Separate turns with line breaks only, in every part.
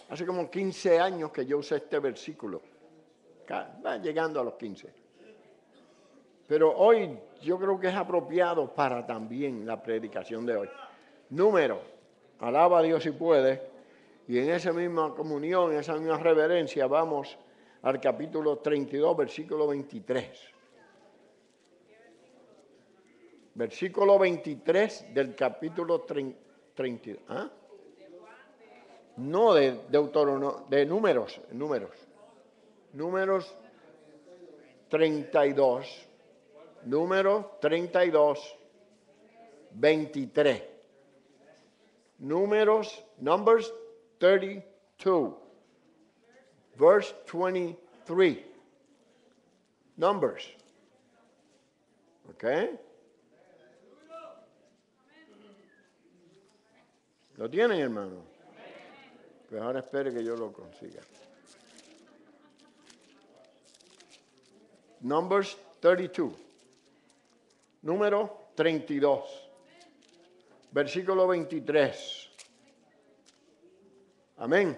Hace como 15 años que yo usé este versículo. Va llegando a los 15. Pero hoy yo creo que es apropiado para también la predicación de hoy. Número, alaba a Dios si puede. Y en esa misma comunión, en esa misma reverencia, vamos al capítulo 32, versículo 23. Versículo 23 del capítulo 32. ¿Ah? No de Deuteronomio, de Números. Números 32. Número 32, 23. Numbers 32, verse 23. Numbers. ¿Ok? ¿Lo tienen, hermano? Pues ahora espere que yo lo consiga. Numbers 32. Número 32. Versículo 23. Amén.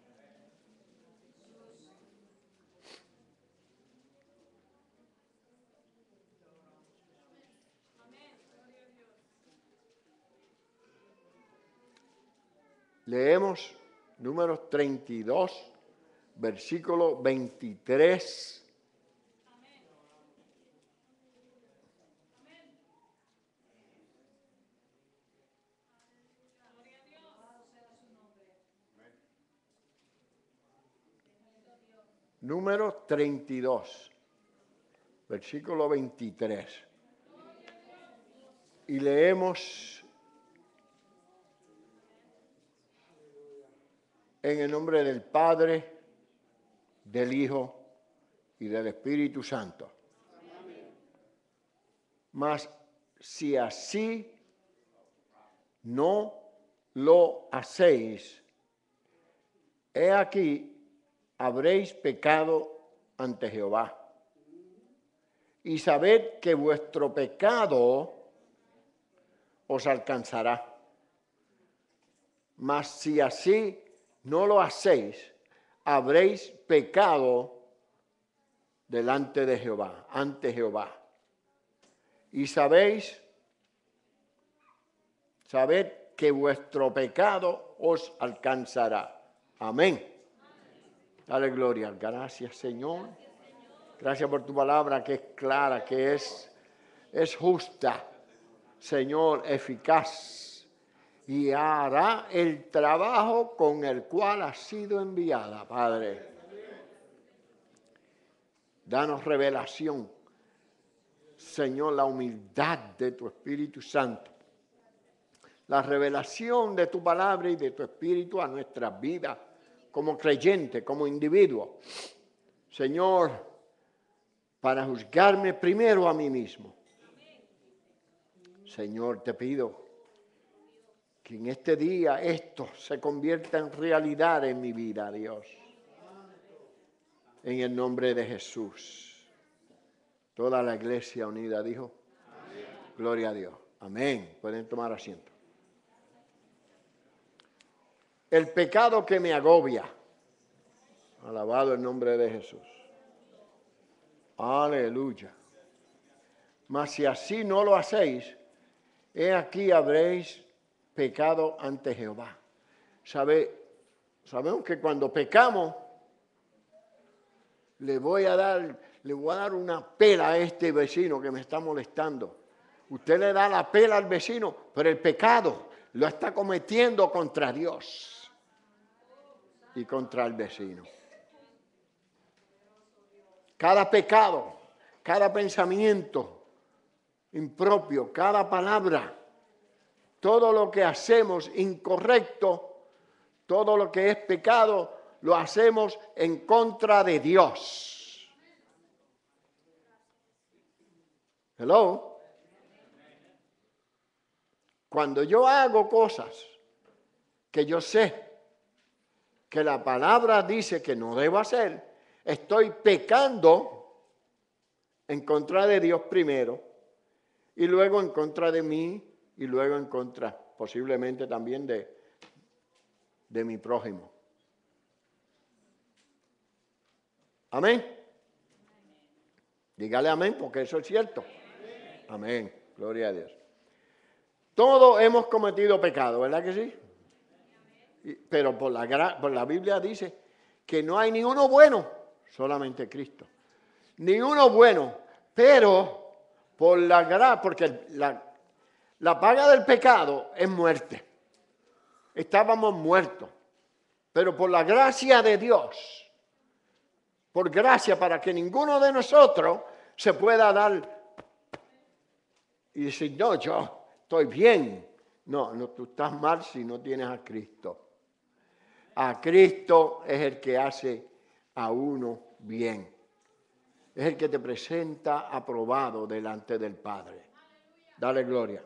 Leemos número 32, versículo 23. Número 32, versículo 23. Y leemos en el nombre del Padre, del Hijo y del Espíritu Santo. Mas si así no lo hacéis, he aquí habréis pecado ante Jehová. Y sabed que vuestro pecado os alcanzará. Mas si así no lo hacéis, habréis pecado delante de Jehová, ante Jehová. Y sabed que vuestro pecado os alcanzará. Amén. Dale gloria. Gracias, Señor. Gracias por tu palabra que es clara, que es justa. Señor, eficaz. Y hará el trabajo con el cual ha sido enviada, Padre. Danos revelación, Señor, la humildad de tu Espíritu Santo. La revelación de tu palabra y de tu Espíritu a nuestras vidas como creyente, como individuo. Señor, para juzgarme primero a mí mismo. Señor, te pido que en este día esto se convierta en realidad en mi vida, Dios. En el nombre de Jesús. Toda la iglesia unida dijo, amén. Gloria a Dios. Amén. Pueden tomar asiento. El pecado que me agobia. Alabado el nombre de Jesús. Aleluya. Mas si así no lo hacéis, he aquí habréis pecado ante Jehová. Sabemos que cuando pecamos, le voy a dar una pela a este vecino que me está molestando. Usted le da la pela al vecino, pero el pecado lo está cometiendo contra Dios y contra el vecino. Cada pecado, cada pensamiento impropio, cada palabra, todo lo que hacemos incorrecto, todo lo que es pecado, lo hacemos en contra de Dios. Hello. Cuando yo hago cosas que yo sé que la palabra dice que no debo hacer, estoy pecando en contra de Dios primero y luego en contra de mí y luego en contra posiblemente también de mi prójimo. Amén. Dígale amén, porque eso es cierto. Amén. Gloria a Dios. Todos hemos cometido pecado, ¿verdad que sí? Pero por la Biblia dice que no hay ni uno bueno, solamente Cristo. Ni uno bueno, pero por la gracia, porque la paga del pecado es muerte. Estábamos muertos, pero por la gracia de Dios, por gracia para que ninguno de nosotros se pueda dar y decir, no, yo estoy bien. No, tú estás mal si no tienes a Cristo. A Cristo es el que hace a uno bien. Es el que te presenta aprobado delante del Padre. Dale gloria.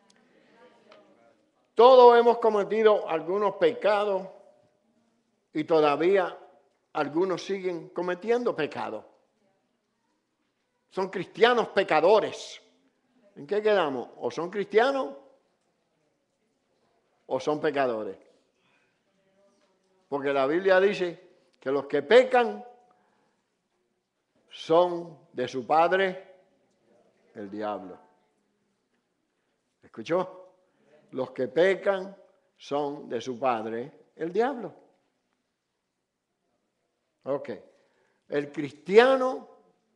Todos hemos cometido algunos pecados y todavía algunos siguen cometiendo pecados. Son cristianos pecadores. ¿En qué quedamos? ¿O son cristianos o son pecadores? Porque la Biblia dice que los que pecan son de su padre el diablo. ¿Escuchó? Los que pecan son de su padre el diablo. Ok. El cristiano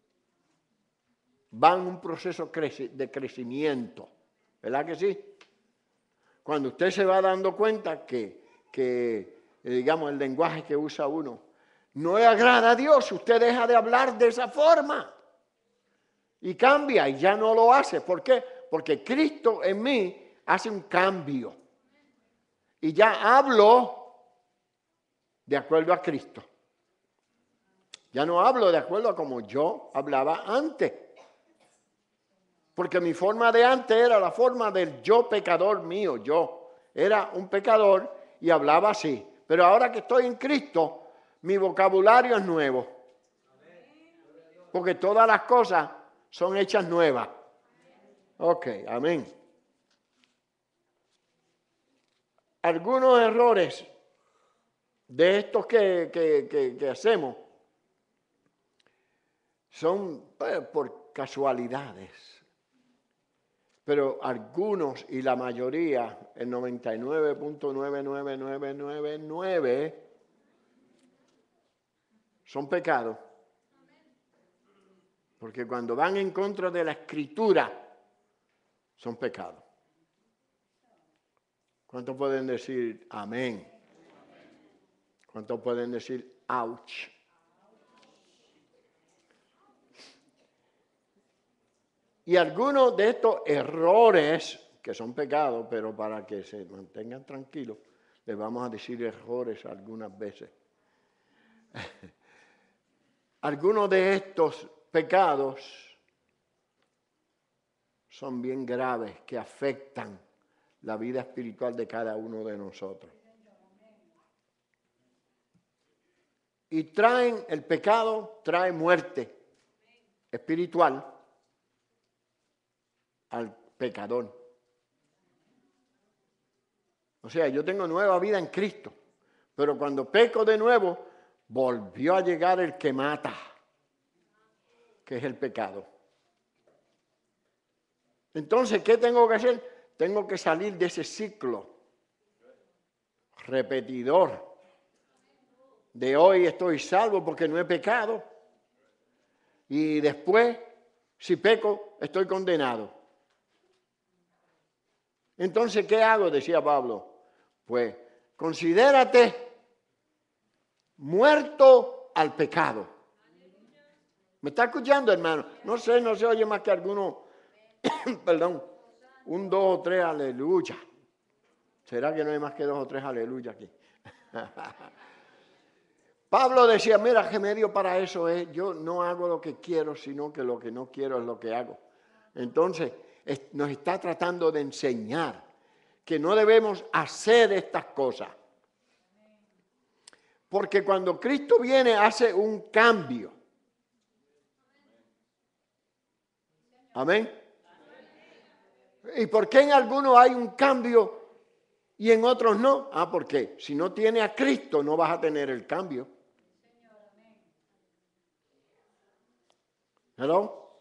va en un proceso de crecimiento. ¿Verdad que sí? Cuando usted se va dando cuenta que digamos, el lenguaje que usa uno no le agrada a Dios, usted deja de hablar de esa forma y cambia y ya no lo hace. ¿Por qué? Porque Cristo en mí hace un cambio y ya hablo de acuerdo a Cristo. Ya no hablo de acuerdo a como yo hablaba antes. Porque mi forma de antes era la forma del yo pecador mío. Yo era un pecador y hablaba así. Pero ahora que estoy en Cristo, mi vocabulario es nuevo. Porque todas las cosas son hechas nuevas. Ok, amén. Algunos errores de estos que hacemos son por casualidades. Pero algunos y la mayoría, el 99.99999, son pecados. Porque cuando van en contra de la Escritura, son pecados. ¿Cuántos pueden decir amén? ¿Cuántos pueden decir ouch? Y algunos de estos errores, que son pecados, pero para que se mantengan tranquilos, les vamos a decir errores algunas veces. Algunos de estos pecados son bien graves, que afectan la vida espiritual de cada uno de nosotros. Y el pecado trae muerte espiritual al pecador. O sea, yo tengo nueva vida en Cristo, pero cuando peco de nuevo, volvió a llegar el que mata, que es el pecado. Entonces, ¿qué tengo que hacer? Tengo que salir de ese ciclo repetidor de hoy estoy salvo porque no he pecado y después, si peco, estoy condenado. Entonces, ¿qué hago? Decía Pablo. Pues, considérate muerto al pecado. ¿Me está escuchando, hermano? No se oye más que algunos, perdón, 1, 2 o 3 aleluya. ¿Será que no hay más que 2 o 3 aleluya aquí? Pablo decía, mira, remedio para eso es, yo no hago lo que quiero, sino que lo que no quiero es lo que hago. Entonces, nos está tratando de enseñar que no debemos hacer estas cosas. Porque cuando Cristo viene, hace un cambio. Amén. ¿Y por qué en algunos hay un cambio y en otros no? Porque si no tienes a Cristo, no vas a tener el cambio. ¿Hello?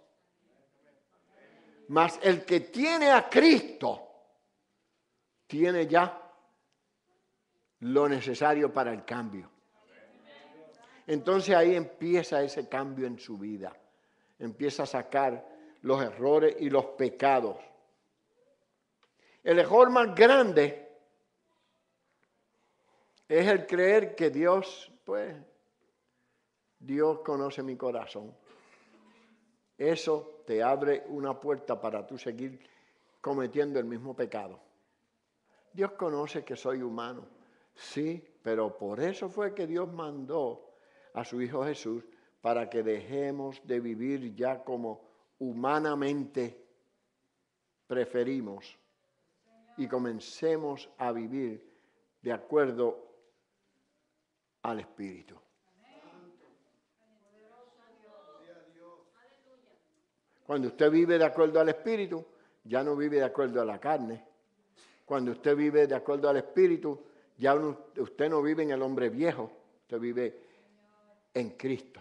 Mas el que tiene a Cristo tiene ya lo necesario para el cambio. Entonces ahí empieza ese cambio en su vida. Empieza a sacar los errores y los pecados. El error más grande es el creer que Dios conoce mi corazón. Eso te abre una puerta para tú seguir cometiendo el mismo pecado. Dios conoce que soy humano, sí, pero por eso fue que Dios mandó a su Hijo Jesús para que dejemos de vivir ya como humanamente preferimos y comencemos a vivir de acuerdo al Espíritu. Cuando usted vive de acuerdo al Espíritu, ya no vive de acuerdo a la carne. Cuando usted vive de acuerdo al Espíritu, ya usted no vive en el hombre viejo, usted vive en Cristo.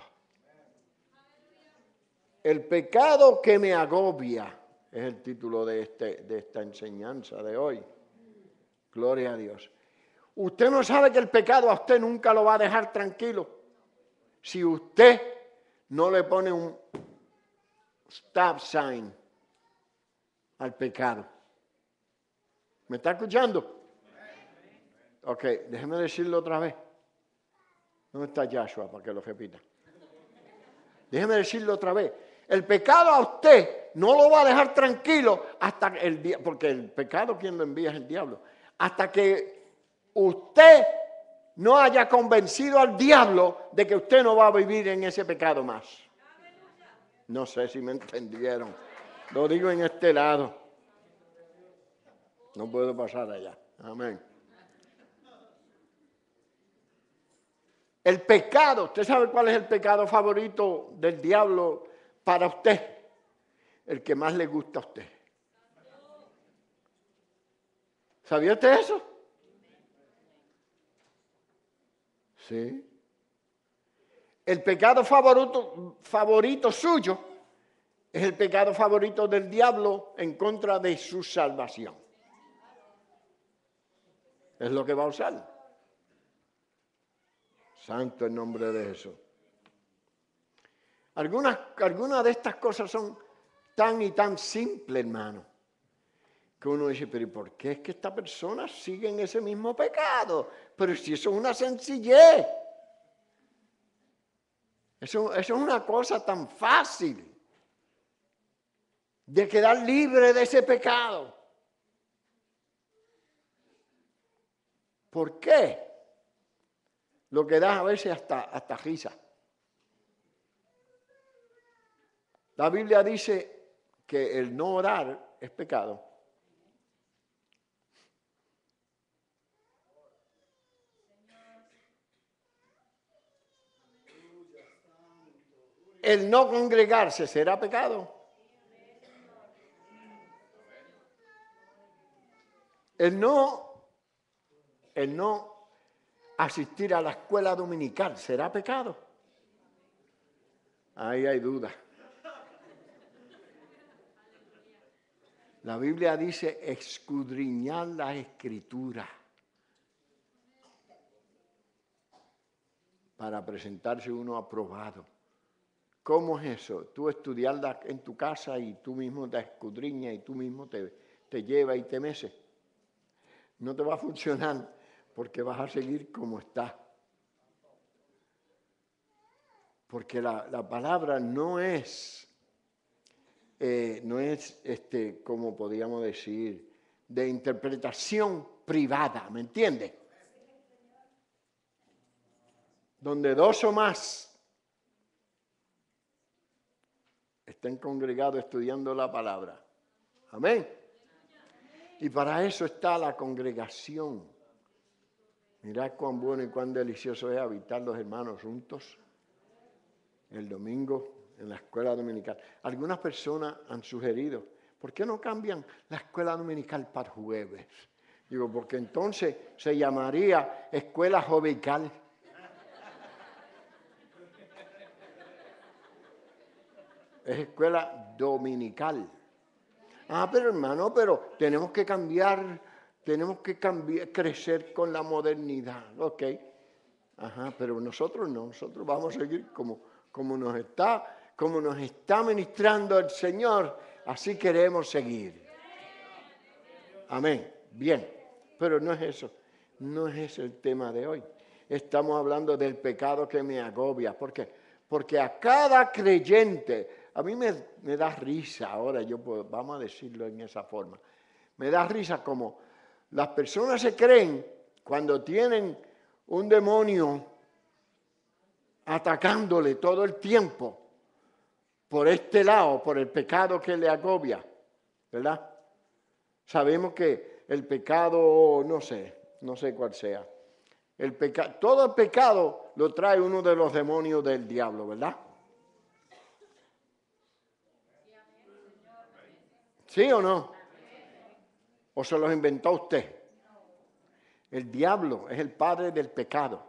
El pecado que me agobia es el título de esta enseñanza de hoy. Gloria a Dios. Usted no sabe que el pecado a usted nunca lo va a dejar tranquilo. Si usted no le pone un stop sign al pecado. ¿Me está escuchando? Ok, déjeme decirlo otra vez. ¿Dónde está Joshua para que lo repita? Déjeme decirlo otra vez. El pecado a usted no lo va a dejar tranquilo hasta el día, porque el pecado quien lo envía es el diablo. Hasta que usted no haya convencido al diablo de que usted no va a vivir en ese pecado más. No sé si me entendieron. Lo digo en este lado. No puedo pasar allá. Amén. El pecado, ¿usted sabe cuál es el pecado favorito del diablo para usted? El que más le gusta a usted. ¿Sabía usted eso? Sí. El pecado favorito suyo es el pecado favorito del diablo en contra de su salvación. Es lo que va a usar. Santo el nombre de Jesús. Algunas de estas cosas son tan y tan simples, hermano, que uno dice, pero ¿y por qué es que esta persona sigue en ese mismo pecado? Pero si eso es una sencillez. Eso es una cosa tan fácil de quedar libre de ese pecado. ¿Por qué? Lo que da a veces hasta risa. La Biblia dice que el no orar es pecado. El no congregarse será pecado. El no asistir a la escuela dominical será pecado. Ahí hay duda. La Biblia dice escudriñar las escrituras para presentarse uno aprobado. ¿Cómo es eso? Tú estudiarla en tu casa y tú mismo te escudriñas y tú mismo te llevas y te meces. No te va a funcionar porque vas a seguir como estás. Porque la palabra no es como podríamos decir, de interpretación privada, ¿me entiendes? Donde dos o más estén congregados estudiando la palabra. Amén. Y para eso está la congregación. Mirad cuán bueno y cuán delicioso es habitar los hermanos juntos el domingo en la escuela dominical. Algunas personas han sugerido, ¿por qué no cambian la escuela dominical para jueves? Digo, porque entonces se llamaría escuela jovical. es escuela dominical. Ah, pero hermano, pero tenemos que cambiar, crecer con la modernidad. Ok. Ajá, pero nosotros no, nosotros vamos a seguir como nos está ministrando el Señor, así queremos seguir. Amén. Bien, pero no es eso, no es ese el tema de hoy. Estamos hablando del pecado que me agobia. ¿Por qué? Porque a cada creyente, a mí me da risa ahora, vamos a decirlo en esa forma, me da risa como las personas se creen cuando tienen un demonio atacándole todo el tiempo por este lado, por el pecado que le agobia, ¿verdad? Sabemos que el pecado, no sé cuál sea. Todo el pecado lo trae uno de los demonios del diablo, ¿verdad? ¿Sí o no? ¿O se los inventó usted? El diablo es el padre del pecado.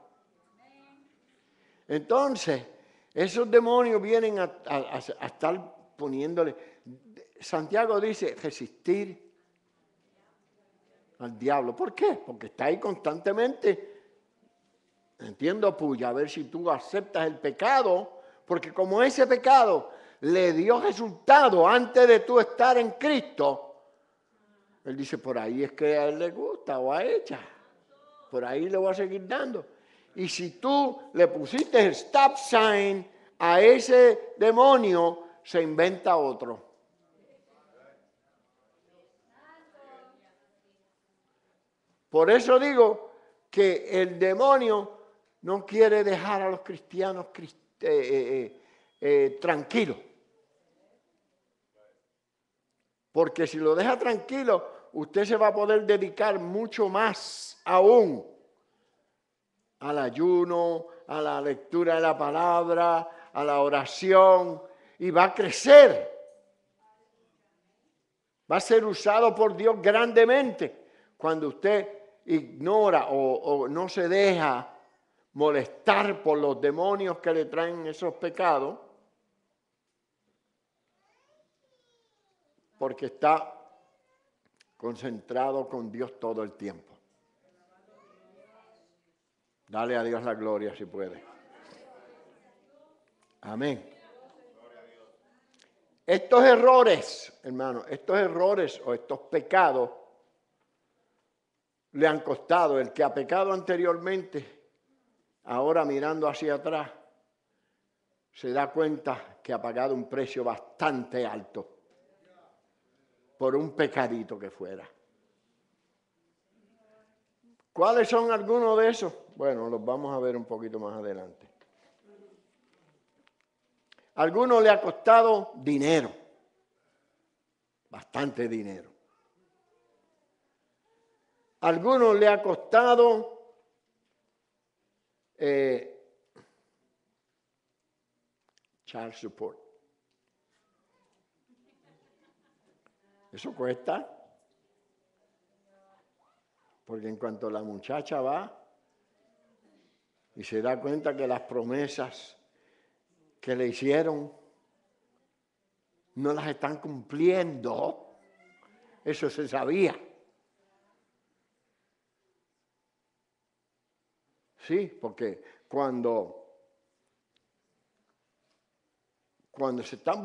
Entonces, esos demonios vienen a estar poniéndole. Santiago dice resistir al diablo. ¿Por qué? Porque está ahí constantemente, entiendo, puya, a ver si tú aceptas el pecado, porque como ese pecado le dio resultado antes de tú estar en Cristo, él dice, por ahí es que a él le gusta o a ella, por ahí le voy a seguir dando. Y si tú le pusiste el stop sign a ese demonio, se inventa otro. Por eso digo que el demonio no quiere dejar a los cristianos tranquilos. Porque si lo deja tranquilo, usted se va a poder dedicar mucho más aún al ayuno, a la lectura de la palabra, a la oración, y va a crecer. Va a ser usado por Dios grandemente cuando usted ignora o no se deja molestar por los demonios que le traen esos pecados, porque está concentrado con Dios todo el tiempo. Dale a Dios la gloria si puede. Amén. Estos errores, hermano, estos errores o estos pecados le han costado. El que ha pecado anteriormente, ahora mirando hacia atrás, se da cuenta que ha pagado un precio bastante alto por un pecadito que fuera. ¿Cuáles son algunos de esos? Bueno, los vamos a ver un poquito más adelante. A algunos le ha costado dinero, bastante dinero. A algunos le ha costado child support. Eso cuesta. Porque en cuanto la muchacha va y se da cuenta que las promesas que le hicieron no las están cumpliendo, eso se sabía. Sí, porque cuando se están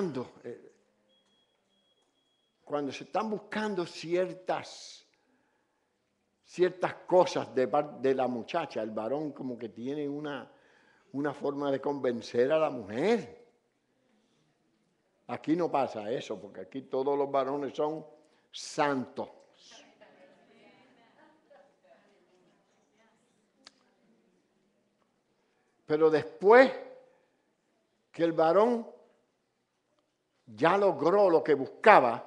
buscando ciertas cosas de la muchacha, el varón como que tiene una forma de convencer a la mujer. Aquí no pasa eso, porque aquí todos los varones son santos. Pero después que el varón ya logró lo que buscaba,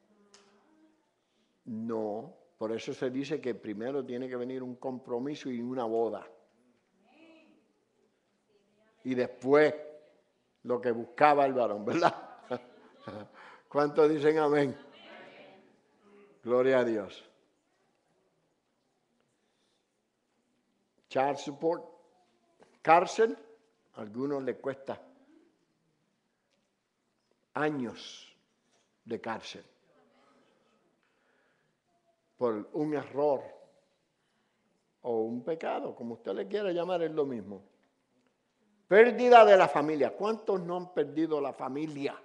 no, por eso se dice que primero tiene que venir un compromiso y una boda. Y después lo que buscaba el varón, ¿verdad? ¿Cuántos dicen amén? Gloria a Dios. Child support, cárcel, a algunos les cuesta años de cárcel por un error o un pecado, como usted le quiera llamar, es lo mismo. Pérdida de la familia. ¿Cuántos no han perdido la familia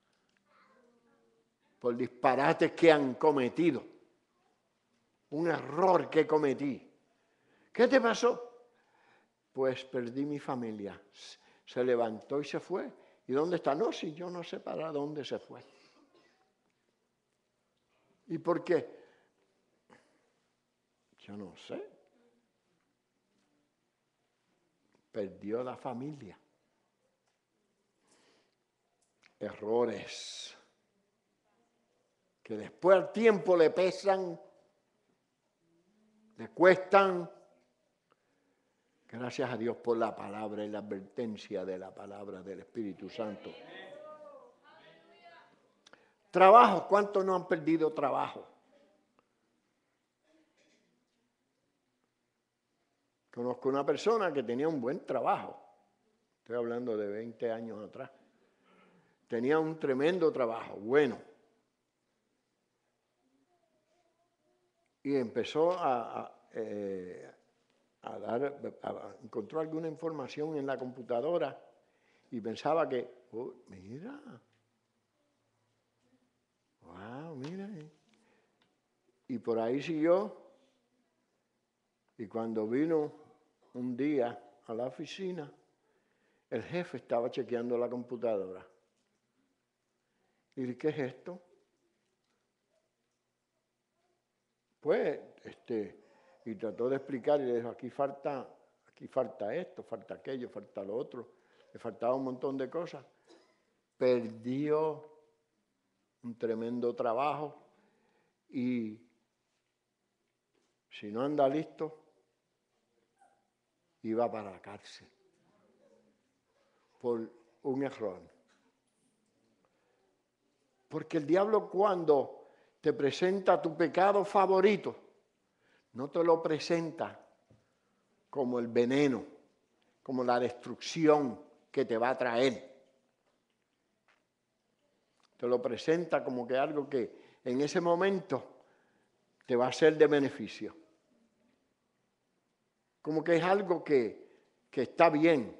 por disparates que han cometido? Un error que cometí. ¿Qué te pasó? Pues perdí mi familia. Se levantó y se fue. ¿Y dónde está? No, si yo no sé para dónde se fue. ¿Y por qué? Yo no sé. Perdió la familia. Errores que después al tiempo le pesan, le cuestan. Gracias a Dios por la palabra y la advertencia de la palabra del Espíritu Santo. Trabajo, ¿cuántos no han perdido trabajo? Conozco una persona que tenía un buen trabajo. Estoy hablando de 20 años atrás. Tenía un tremendo trabajo, bueno. Y empezó encontró alguna información en la computadora y pensaba que, oh, mira, wow, mira. Y por ahí siguió. Y cuando vino un día a la oficina, el jefe estaba chequeando la computadora. Y dije, ¿qué es esto? Pues, y trató de explicar y le dijo, aquí falta esto, falta aquello, falta lo otro. Le faltaba un montón de cosas. Perdió un tremendo trabajo y si no anda listo, iba para la cárcel por un error. Porque el diablo cuando te presenta tu pecado favorito, no te lo presenta como el veneno, como la destrucción que te va a traer. Te lo presenta como que algo que en ese momento te va a ser de beneficio. Como que es algo que está bien.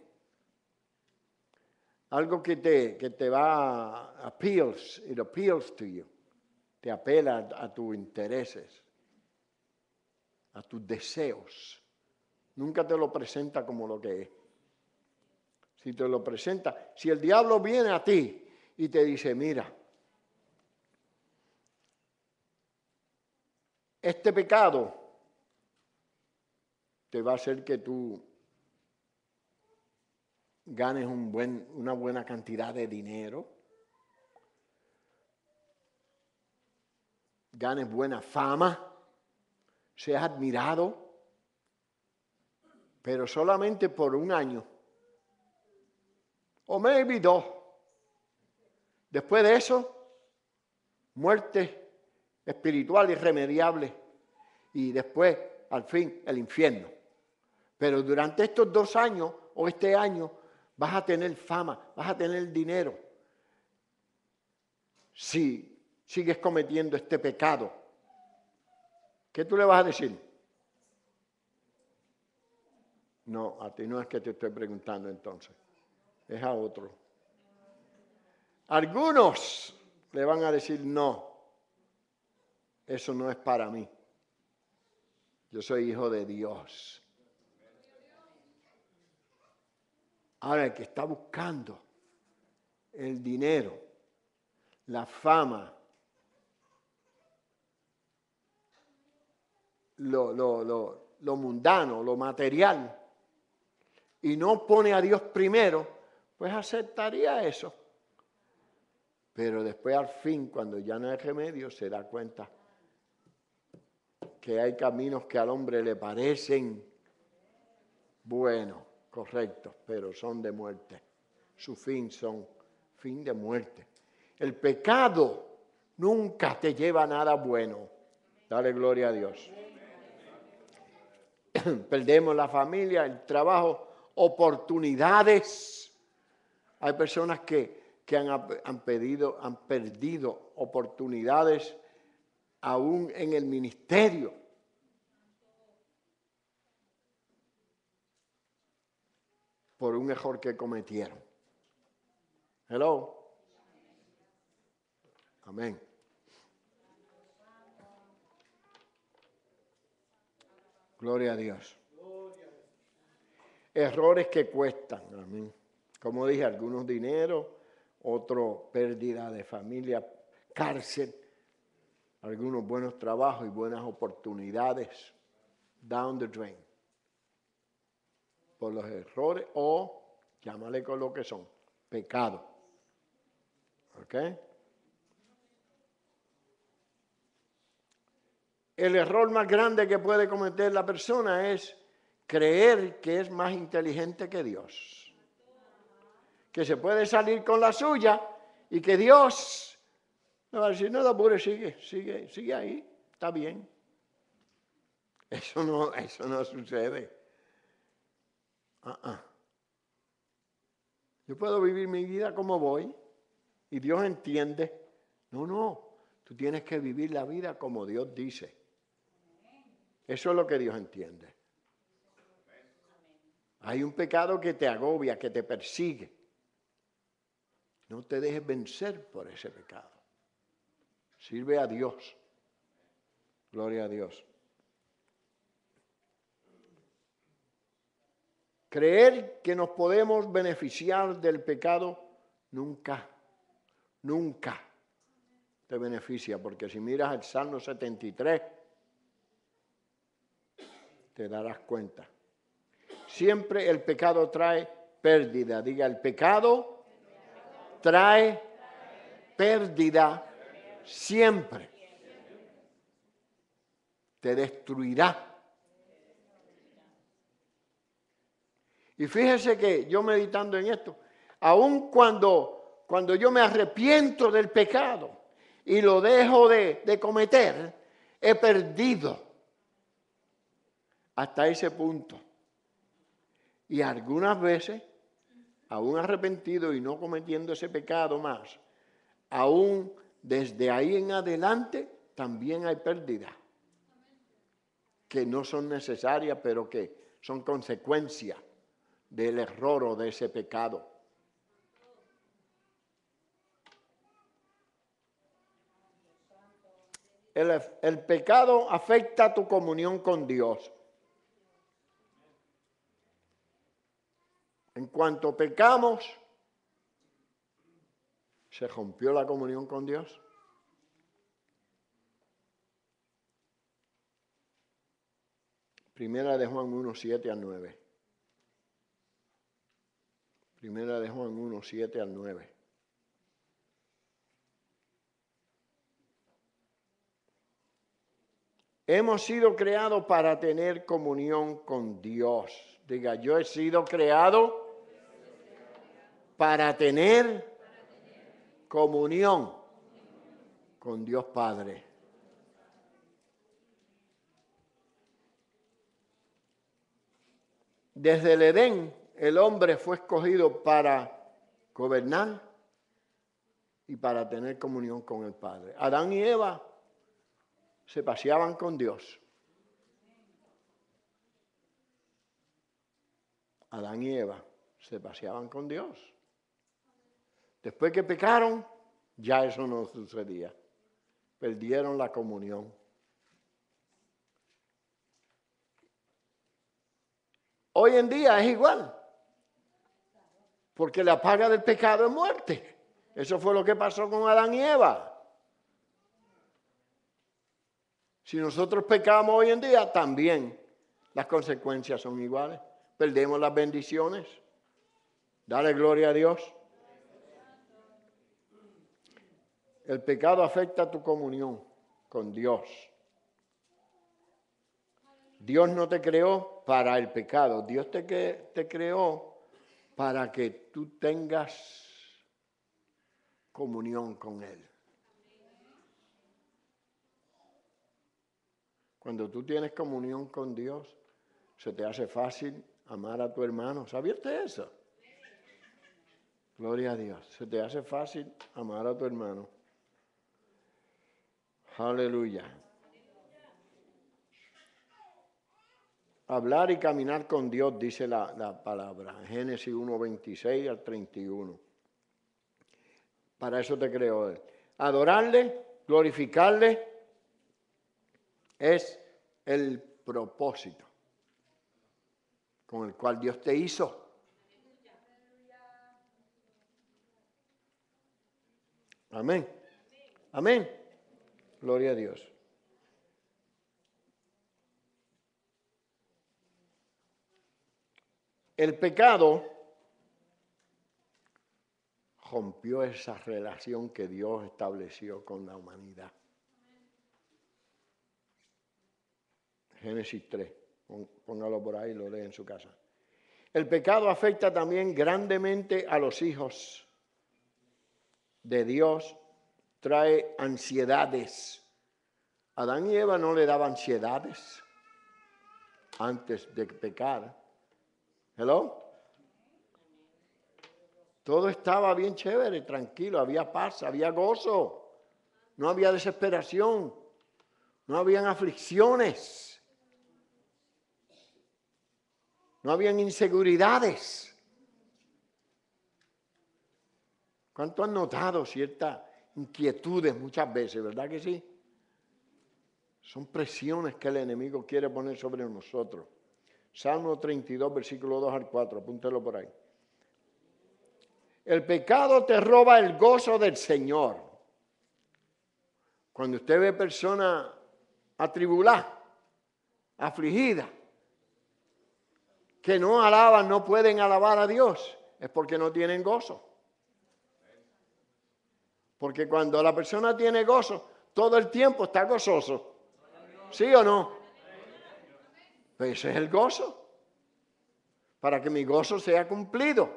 Algo que te va a appeals, it appeals to you. Te apela a tus intereses, a tus deseos. Nunca te lo presenta como lo que es. Si te lo presenta, si el diablo viene a ti y te dice, mira, este pecado te va a hacer que tú ganes una buena cantidad de dinero, ganes buena fama, seas admirado, pero solamente por un año, o maybe 2. Después de eso, muerte espiritual irremediable y después, al fin, el infierno. Pero durante estos 2 años o este año vas a tener fama, vas a tener dinero. Si sigues cometiendo este pecado, ¿qué tú le vas a decir? No, a ti no es que te estoy preguntando entonces, es a otro. Algunos le van a decir, no, eso no es para mí. Yo soy hijo de Dios. Ahora el que está buscando el dinero, la fama, lo mundano, lo material, y no pone a Dios primero, pues aceptaría eso. Pero después al fin, cuando ya no hay remedio, se da cuenta que hay caminos que al hombre le parecen buenos, correctos, pero son de muerte. Su fin son fin de muerte. El pecado nunca te lleva a nada bueno. Dale gloria a Dios. Perdemos la familia, el trabajo, oportunidades. Hay personas que que han perdido oportunidades aún en el ministerio. Por un error que cometieron. Hello. Amén. Gloria a Dios. Errores que cuestan. Amén. Como dije, algunos dinero, otro pérdida de familia, cárcel, algunos buenos trabajos y buenas oportunidades. Down the drain. Por los errores o, llámale con lo que son, pecado. ¿Ok? El error más grande que puede cometer la persona es creer que es más inteligente que Dios. Que se puede salir con la suya y que Dios le va a decir, no te apures, sigue ahí, está bien. Eso no sucede. Yo puedo vivir mi vida como voy y Dios entiende. No, tú tienes que vivir la vida como Dios dice. Eso es lo que Dios entiende. Hay un pecado que te agobia, que te persigue. No te dejes vencer por ese pecado. Sirve a Dios. Gloria a Dios. Creer que nos podemos beneficiar del pecado nunca te beneficia, porque si miras el Salmo 73, te darás cuenta. Siempre el pecado trae pérdida. Diga, el pecado trae pérdida siempre. Te destruirá. Y fíjese que yo meditando en esto, aun cuando yo me arrepiento del pecado y lo dejo de cometer, he perdido hasta ese punto. Y algunas veces, aún arrepentido y no cometiendo ese pecado más, aún desde ahí en adelante también hay pérdidas que no son necesarias, pero que son consecuencias del error o de ese pecado. El pecado afecta tu comunión con Dios. En cuanto pecamos, se rompió la comunión con Dios. Primera de Juan 1, 7 al 9. Primera de Juan 1, 7 al 9. Hemos sido creados para tener comunión con Dios. Diga, yo he sido creado para tener comunión con Dios Padre. Desde el Edén, el hombre fue escogido para gobernar y para tener comunión con el Padre. Adán y Eva se paseaban con Dios. Adán y Eva se paseaban con Dios. Después que pecaron, ya eso no sucedía. Perdieron la comunión. Hoy en día es igual, porque la paga del pecado es muerte. Eso fue lo que pasó con Adán y Eva. Si nosotros pecamos hoy en día, también las consecuencias son iguales. Perdemos las bendiciones. Dale gloria a Dios. El pecado afecta tu comunión con Dios. Dios no te creó para el pecado. Dios te creó para que tú tengas comunión con Él. Cuando tú tienes comunión con Dios, se te hace fácil amar a tu hermano. ¿Sabías eso? Gloria a Dios. Se te hace fácil amar a tu hermano. Aleluya. Hablar y caminar con Dios, dice la palabra. Génesis 1, 26 al 31. Para eso te creó Él. Adorarle, glorificarle, es el propósito con el cual Dios te hizo. Amén. Amén. Gloria a Dios. El pecado rompió esa relación que Dios estableció con la humanidad. Génesis 3. Póngalo por ahí, lo lee en su casa. El pecado afecta también grandemente a los hijos de Dios. Trae ansiedades. Adán y Eva no le daban ansiedades antes de pecar. ¿Hello? Todo estaba bien chévere, tranquilo, había paz, había gozo, no había desesperación, no habían aflicciones, no habían inseguridades. ¿Cuánto han notado ciertas inquietudes muchas veces, verdad que sí? Son presiones que el enemigo quiere poner sobre nosotros. Salmo 32, versículo 2 al 4, apúntelo por ahí. El pecado te roba el gozo del Señor. Cuando usted ve personas atribuladas, afligidas, que no alaban, no pueden alabar a Dios, es porque no tienen gozo. Porque cuando la persona tiene gozo, todo el tiempo está gozoso. ¿Sí o no? Pues ese es el gozo. Para que mi gozo sea cumplido.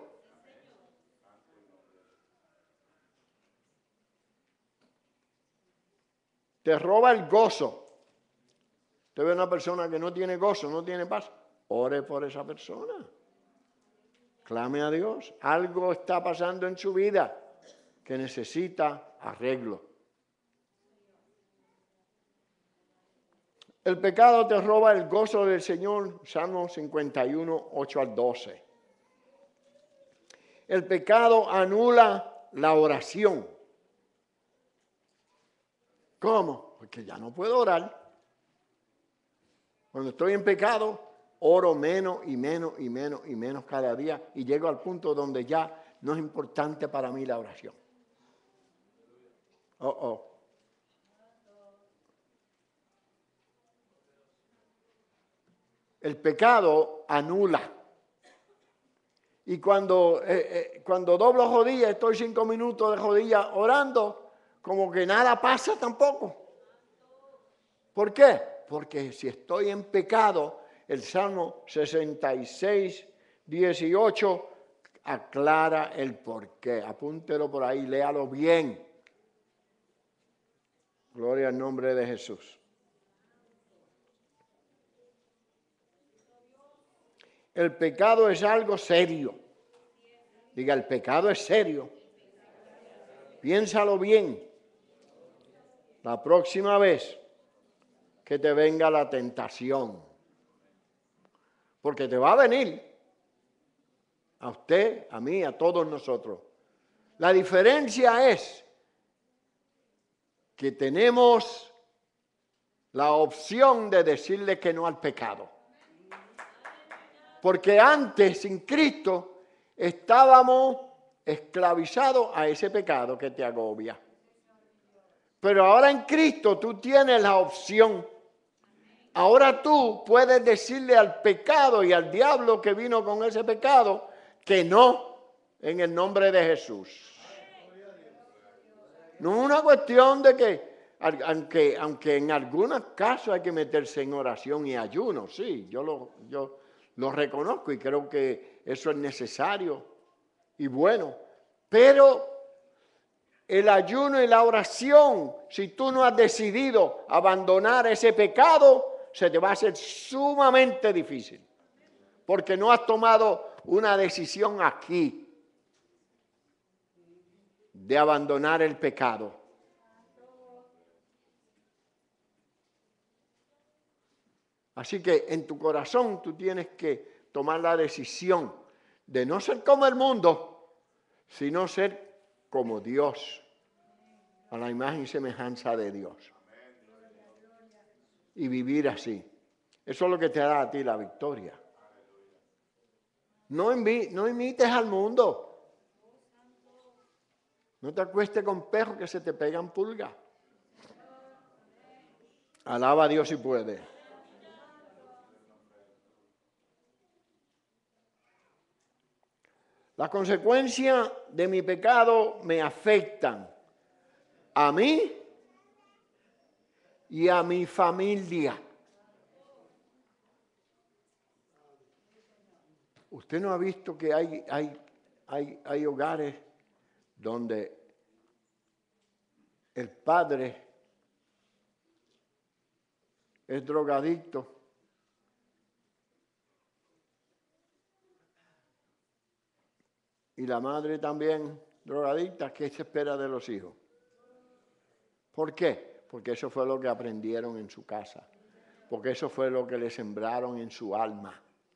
Te roba el gozo. Usted ve una persona que no tiene gozo, no tiene paz. Ore por esa persona. Clame a Dios. Algo está pasando en su vida que necesita arreglo. El pecado te roba el gozo del Señor, Salmo 51, 8 al 12. El pecado anula la oración. ¿Cómo? Porque ya no puedo orar. Cuando estoy en pecado, oro menos y menos y menos y menos cada día y llego al punto donde ya no es importante para mí la oración. El pecado anula. Y cuando doblo rodillas, estoy 5 minutos de rodillas orando, como que nada pasa tampoco. ¿Por qué? Porque si estoy en pecado, el Salmo 66, 18 aclara el porqué. Apúntelo por ahí, léalo bien. Gloria al nombre de Jesús. El pecado es algo serio. Diga, el pecado es serio. Piénsalo bien. La próxima vez que te venga la tentación. Porque te va a venir. A usted, a mí, a todos nosotros. La diferencia es que tenemos la opción de decirle que no al pecado. Porque antes, sin Cristo, estábamos esclavizados a ese pecado que te agobia. Pero ahora en Cristo tú tienes la opción. Ahora tú puedes decirle al pecado y al diablo que vino con ese pecado que no, en el nombre de Jesús. No es una cuestión de que, aunque en algunos casos hay que meterse en oración y ayuno, sí, yo lo reconozco y creo que eso es necesario y bueno, pero el ayuno y la oración, si tú no has decidido abandonar ese pecado, se te va a hacer sumamente difícil, porque no has tomado una decisión aquí. de abandonar el pecado. Así que en tu corazón tú tienes que tomar la decisión de no ser como el mundo, sino ser como Dios, a la imagen y semejanza de Dios. Y vivir así. Eso es lo que te da a ti la victoria. No imites al mundo. No te acuestes con perros que se te pegan pulgas. Alaba a Dios si puede. Las consecuencias de mi pecado me afectan a mí y a mi familia. ¿Usted no ha visto que hay hogares donde el padre es drogadicto y la madre también drogadicta? ¿Qué se espera de los hijos? ¿Por qué? Porque eso fue lo que aprendieron en su casa, porque eso fue lo que le sembraron en su alma.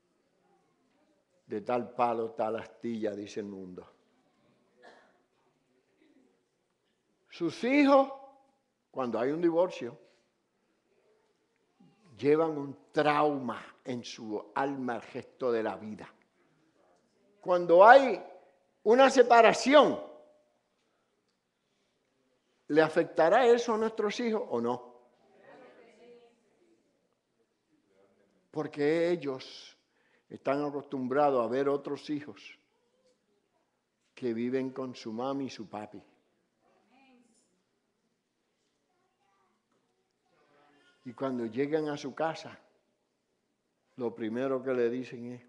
De tal palo, tal astilla, dice el mundo. Sus hijos, cuando hay un divorcio, llevan un trauma en su alma el resto de la vida. Cuando hay una separación, ¿le afectará eso a nuestros hijos o no? Porque ellos están acostumbrados a ver otros hijos que viven con su mami y su papi. Y cuando llegan a su casa, lo primero que le dicen es: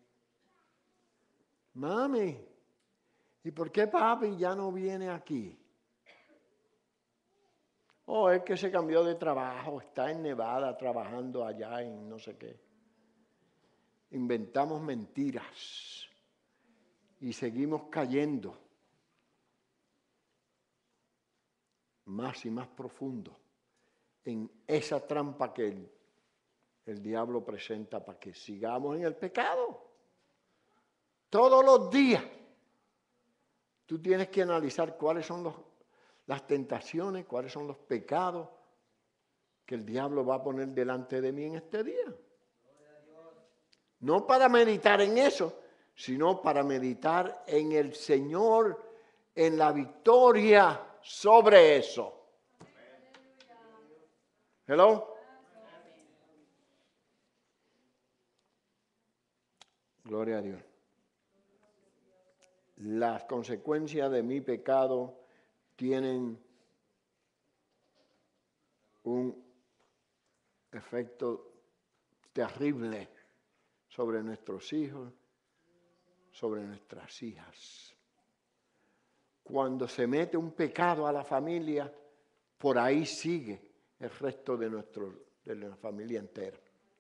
mami, ¿y por qué papi ya no viene aquí? Oh, es que se cambió de trabajo, está en Nevada trabajando allá en no sé qué. Inventamos mentiras y seguimos cayendo más y más profundo en esa trampa que el diablo presenta para que sigamos en el pecado. Todos los días tú tienes que analizar cuáles son las tentaciones, cuáles son los pecados que el diablo va a poner delante de mí en este día. No para meditar en eso, sino para meditar en el Señor, en la victoria sobre eso. Hello. Gloria a Dios. Las consecuencias de mi pecado tienen un efecto terrible sobre nuestros hijos, sobre nuestras hijas. Cuando se mete un pecado a la familia, por ahí sigue el resto de la familia entera.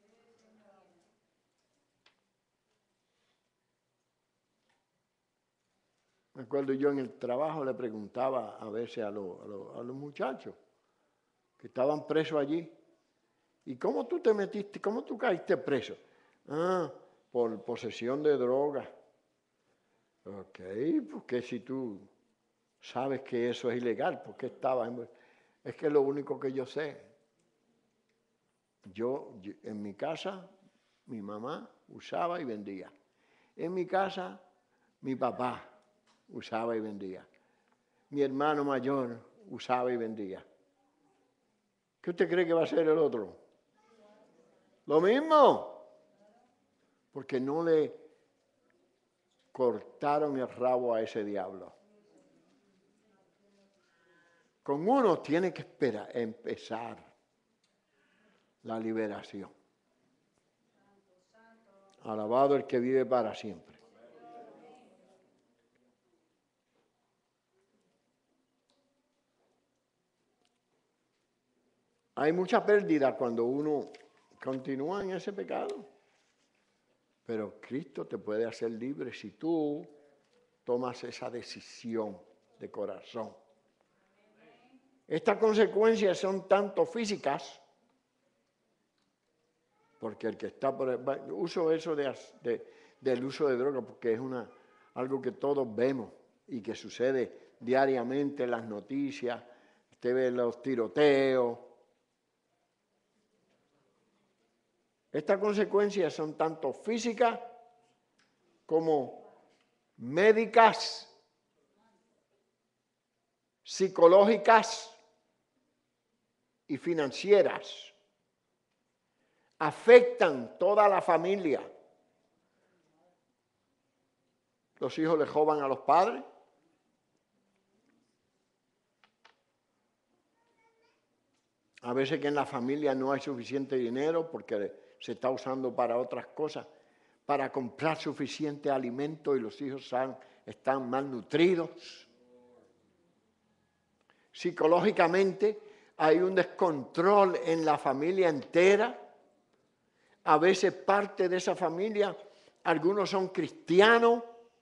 Me acuerdo yo en el trabajo le preguntaba a veces a los muchachos que estaban presos allí: ¿y cómo tú te metiste, cómo tú caíste preso? Ah, por posesión de droga. Ok, porque si tú sabes que eso es ilegal, ¿por qué estabas? Es que es lo único que yo sé. Yo en mi casa, mi mamá usaba y vendía. En mi casa, mi papá usaba y vendía. Mi hermano mayor usaba y vendía. ¿Qué usted cree que va a hacer el otro? Lo mismo. Porque no le cortaron el rabo a ese diablo. Con uno tiene que empezar la liberación. Alabado el que vive para siempre. Hay mucha pérdida cuando uno continúa en ese pecado. Pero Cristo te puede hacer libre si tú tomas esa decisión de corazón. Estas consecuencias son tanto físicas, porque el que está por uso eso del uso de droga porque es algo que todos vemos y que sucede diariamente en las noticias. Usted ve los tiroteos. Estas consecuencias son tanto físicas como médicas, psicológicas y financieras. Afectan toda la familia. Los hijos le roban a los padres. A veces que en la familia no hay suficiente dinero porque se está usando para otras cosas, para comprar suficiente alimento y los hijos están malnutridos. Psicológicamente hay un descontrol en la familia entera. A veces parte de esa familia, algunos son cristianos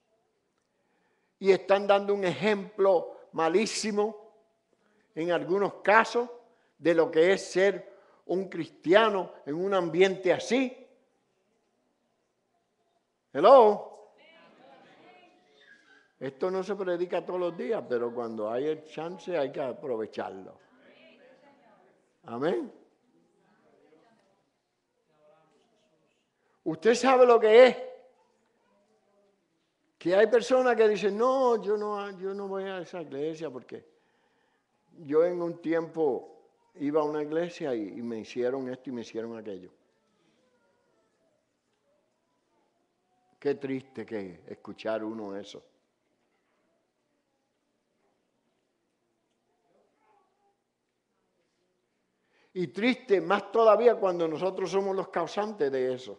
y están dando un ejemplo malísimo en algunos casos de lo que es ser un cristiano en un ambiente así. Hello. Esto no se predica todos los días, pero cuando hay el chance hay que aprovecharlo. Amén. Usted sabe lo que es. Que hay personas que dicen, no, yo no voy a esa iglesia porque yo en un tiempo iba a una iglesia y me hicieron esto y me hicieron aquello. Qué triste que escuchar uno eso. Y triste más todavía cuando nosotros somos los causantes de eso.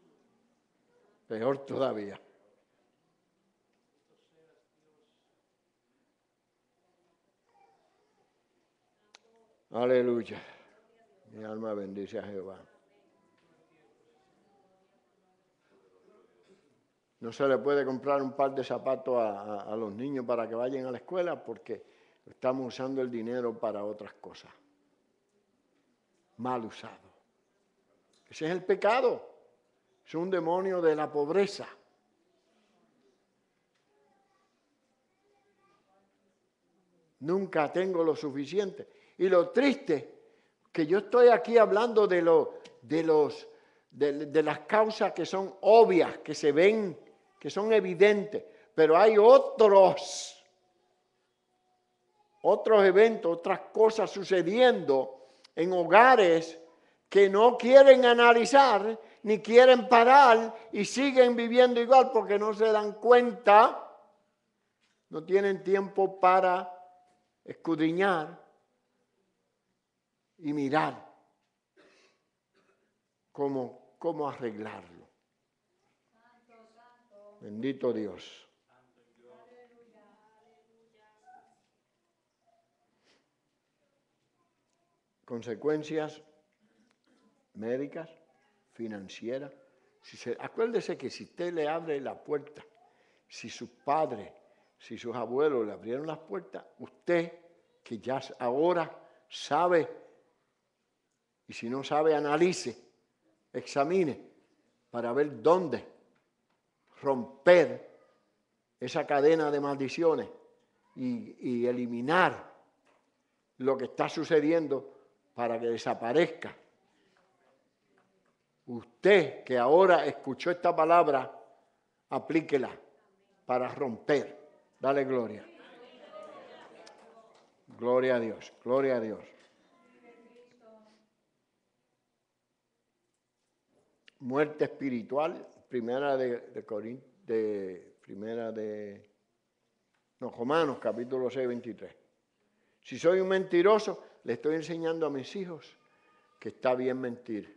Peor todavía. Aleluya. Mi alma bendice a Jehová. No se le puede comprar un par de zapatos a los niños para que vayan a la escuela porque estamos usando el dinero para otras cosas. Mal usado. Ese es el pecado. Es un demonio de la pobreza. Nunca tengo lo suficiente. Y lo triste, que yo estoy aquí hablando de las causas que son obvias, que se ven, que son evidentes, pero hay otros eventos, otras cosas sucediendo en hogares que no quieren analizar ni quieren parar y siguen viviendo igual porque no se dan cuenta, no tienen tiempo para escudriñar y mirar cómo arreglarlo. Bendito Dios. Consecuencias médicas, financieras. Acuérdese que si usted le abre la puerta, si sus padres, si sus abuelos le abrieron las puertas, usted que ya ahora sabe, y si no sabe, analice, examine para ver dónde romper esa cadena de maldiciones y eliminar lo que está sucediendo para que desaparezca. Usted que ahora escuchó esta palabra, aplíquela para romper. Dale gloria. Gloria a Dios, gloria a Dios. Muerte espiritual, Romanos capítulo 6, 23. Si soy un mentiroso, le estoy enseñando a mis hijos que está bien mentir.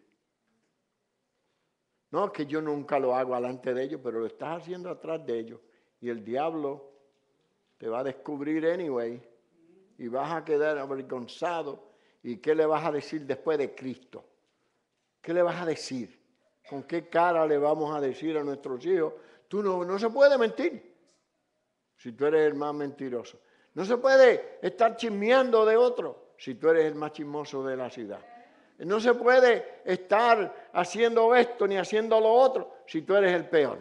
No, es que yo nunca lo hago delante de ellos, pero lo estás haciendo atrás de ellos. Y el diablo te va a descubrir anyway. Y vas a quedar avergonzado. ¿Y qué le vas a decir después de Cristo? ¿Qué le vas a decir? ¿Con qué cara le vamos a decir a nuestros hijos? Tú no se puede mentir si tú eres el más mentiroso. No se puede estar chismeando de otro si tú eres el más chismoso de la ciudad. No se puede estar haciendo esto ni haciendo lo otro si tú eres el peor.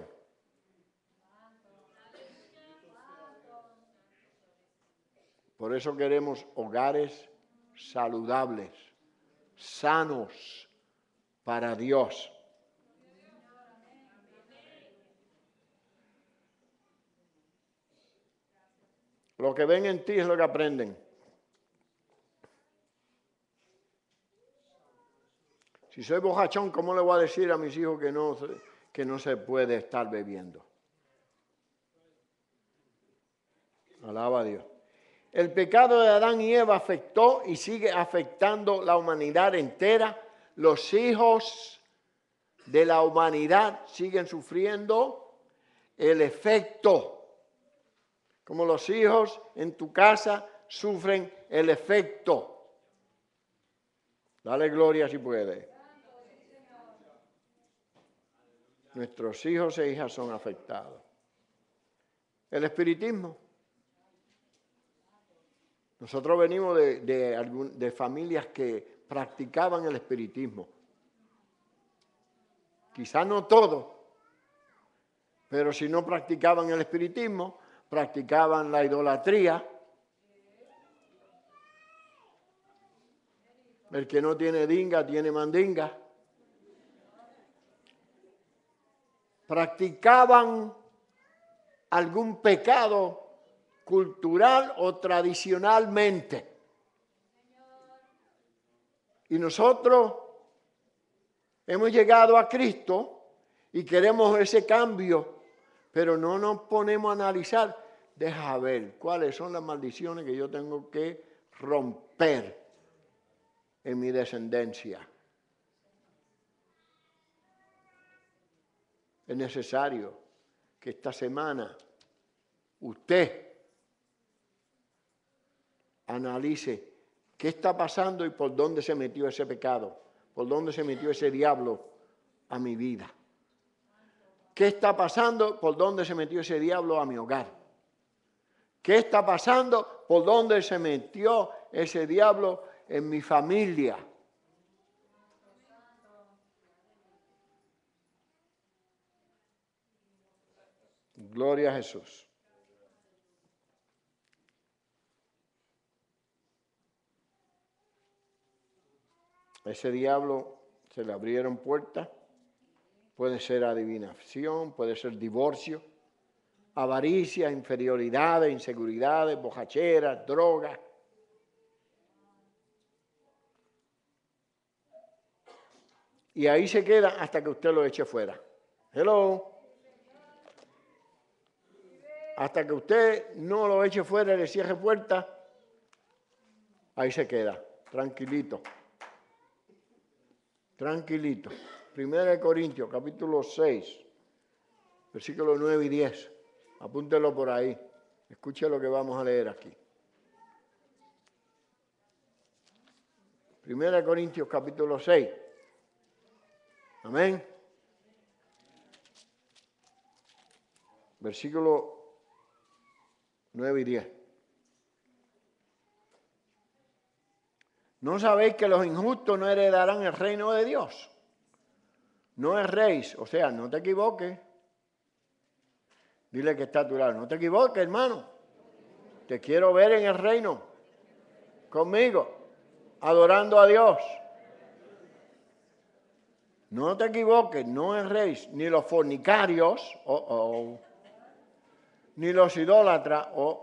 Por eso queremos hogares saludables, sanos para Dios. Lo que ven en ti es lo que aprenden. Si soy bojachón, ¿cómo le voy a decir a mis hijos que no se puede estar bebiendo? Alaba a Dios. El pecado de Adán y Eva afectó y sigue afectando la humanidad entera. Los hijos de la humanidad siguen sufriendo el efecto. Como los hijos en tu casa sufren el efecto. Dale gloria si puede. Nuestros hijos e hijas son afectados. El espiritismo. Nosotros venimos de familias que practicaban el espiritismo. Quizás no todo, pero si no practicaban el espiritismo, practicaban la idolatría. El que no tiene dinga, tiene mandinga. Practicaban algún pecado cultural o tradicionalmente. Y nosotros hemos llegado a Cristo y queremos ese cambio, pero no nos ponemos a analizar. Deja ver cuáles son las maldiciones que yo tengo que romper en mi descendencia. Es necesario que esta semana usted analice qué está pasando y por dónde se metió ese pecado, por dónde se metió ese diablo a mi vida. ¿Qué está pasando? ¿Por dónde se metió ese diablo a mi hogar? ¿Qué está pasando? ¿Por dónde se metió ese diablo en mi familia? Gloria a Jesús. A ese diablo se le abrieron puertas. Puede ser adivinación, puede ser divorcio, avaricia, inferioridades, inseguridades, bojacheras, drogas. Y ahí se queda hasta que usted lo eche fuera. Hello. Hasta que usted no lo eche fuera y le cierre puerta, ahí se queda, tranquilito. Tranquilito. 1 Corintios, capítulo 6, versículos 9 y 10. Apúntelo por ahí. Escuche lo que vamos a leer aquí. 1 Corintios, capítulo 6. Amén. Versículo 9 y 10. ¿No sabéis que los injustos no heredarán el reino de Dios? No erréis, o sea, no te equivoques. Dile que está a tu lado, no te equivoques, hermano. Te quiero ver en el reino, conmigo, adorando a Dios. No te equivoques, no erréis, ni los fornicarios, ni los idólatras,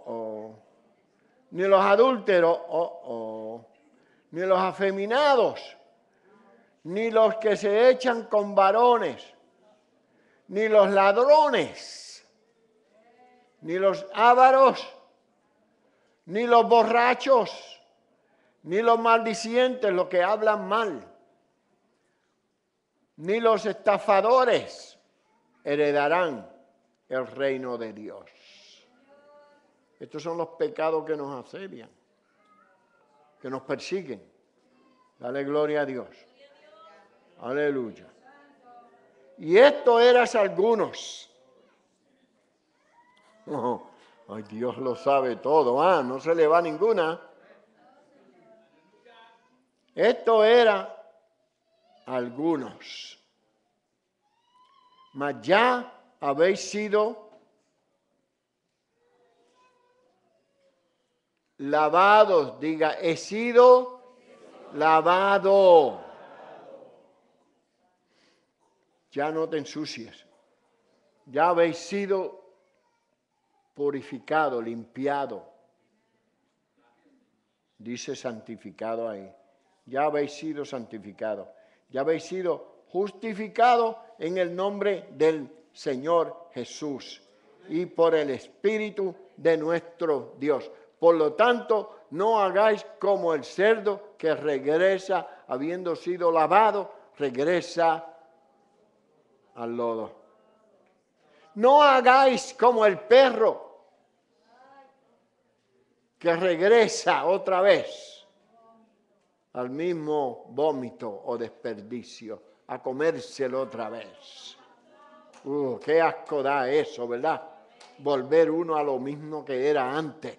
ni los adúlteros, ni los afeminados, ni los que se echan con varones, ni los ladrones, ni los ávaros, ni los borrachos, ni los maldicientes, los que hablan mal, ni los estafadores heredarán el reino de Dios. Estos son los pecados que nos asedian, que nos persiguen. Dale gloria a Dios. Aleluya. Y esto eran algunos. Ay, Dios lo sabe todo, no se le va ninguna. Esto era algunos. Mas ya habéis sido lavados. Diga, he sido lavado. Ya no te ensucies. Ya habéis sido purificado, limpiado. Dice santificado ahí. Ya habéis sido santificados. Ya habéis sido justificados en el nombre del Señor Jesús y por el Espíritu de nuestro Dios. Por lo tanto, no hagáis como el cerdo que regresa, habiendo sido lavado, regresa al lodo. No hagáis como el perro que regresa otra vez al mismo vómito o desperdicio, a comérselo otra vez. Qué asco da eso, ¿verdad? Volver uno a lo mismo que era antes.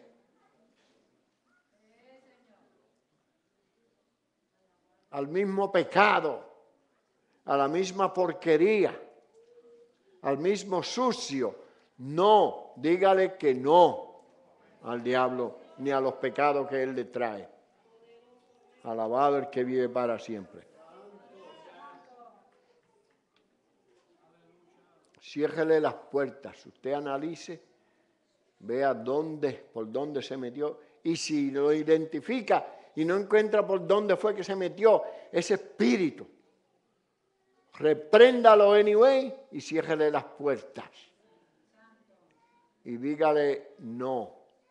Al mismo pecado, a la misma porquería, al mismo sucio. No, dígale que no al diablo ni a los pecados que él le trae. Alabado el que vive para siempre. Ciérrele las puertas, usted analice, vea por dónde se metió, y si lo identifica y no encuentra por dónde fue que se metió ese espíritu, repréndalo anyway y ciérrele las puertas. Y dígale no.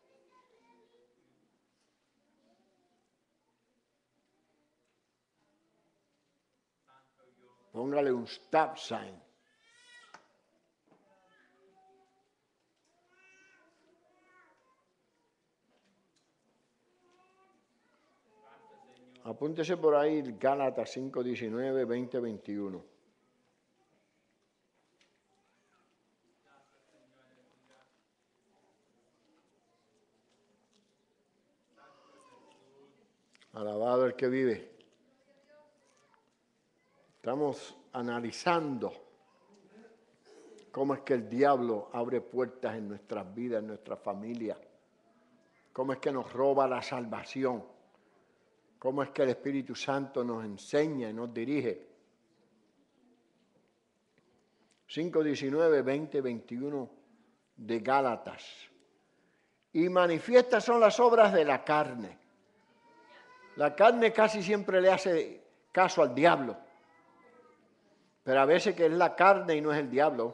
Póngale un stop sign. Apúntese por ahí Gálatas 5, 19, 20, 21. Alabado el que vive. Estamos analizando cómo es que el diablo abre puertas en nuestras vidas, en nuestra familia. Cómo es que nos roba la salvación. Cómo es que el Espíritu Santo nos enseña y nos dirige. 5, 19, 20, 21 de Gálatas. Y manifiestas son las obras de la carne. La carne casi siempre le hace caso al diablo. Pero a veces que es la carne y no es el diablo.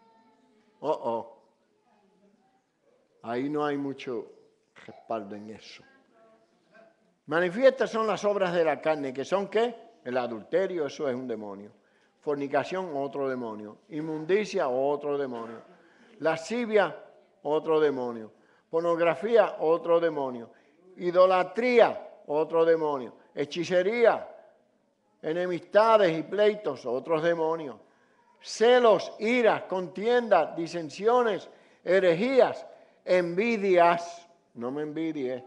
Ahí no hay mucho respaldo en eso. Manifiestas son las obras de la carne, que son ¿qué? El adulterio, eso es un demonio. Fornicación, otro demonio. Inmundicia, otro demonio. Lascivia, otro demonio. Pornografía, otro demonio. Idolatría, otro demonio. Hechicería, enemistades y pleitos, otros demonios. Celos, iras, contiendas, disensiones, herejías, envidias. No me envidie.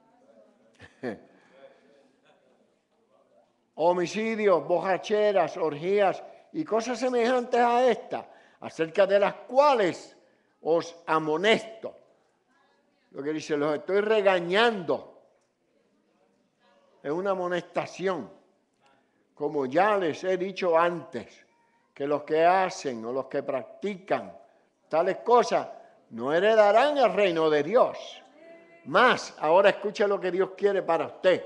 Homicidios, borracheras, orgías y cosas semejantes a estas, acerca de las cuales os amonesto. Lo que dice, los estoy regañando. Es una amonestación. Como ya les he dicho antes, que los que hacen o los que practican tales cosas no heredarán el reino de Dios. Más, ahora escuche lo que Dios quiere para usted.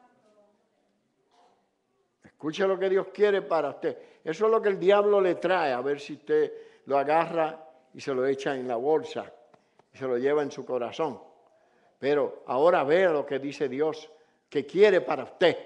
Escuche lo que Dios quiere para usted. Eso es lo que el diablo le trae, a ver si usted lo agarra y se lo echa en la bolsa y se lo lleva en su corazón. Pero ahora vea lo que dice Dios que quiere para usted.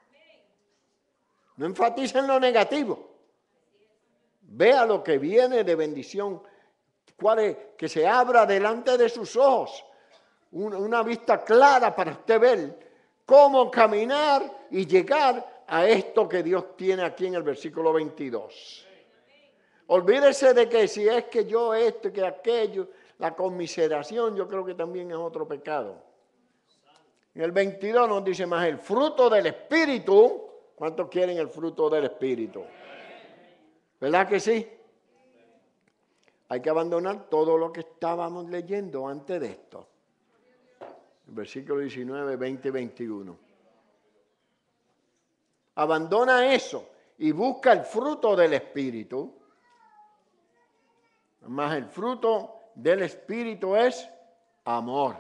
No enfatice en lo negativo. Vea lo que viene de bendición, que se abra delante de sus ojos. Una vista clara para usted ver cómo caminar y llegar a esto que Dios tiene aquí en el versículo 22. Olvídese de que si es que yo esto, que aquello, La conmiseración yo creo que también es otro pecado. En el 22 nos dice más el fruto del Espíritu. ¿Cuántos quieren el fruto del Espíritu? ¿Verdad que sí? Hay que abandonar todo lo que estábamos leyendo antes de esto. El versículo 19, 20 y 21. Abandona eso y busca el fruto del Espíritu. Más el fruto del Espíritu es amor.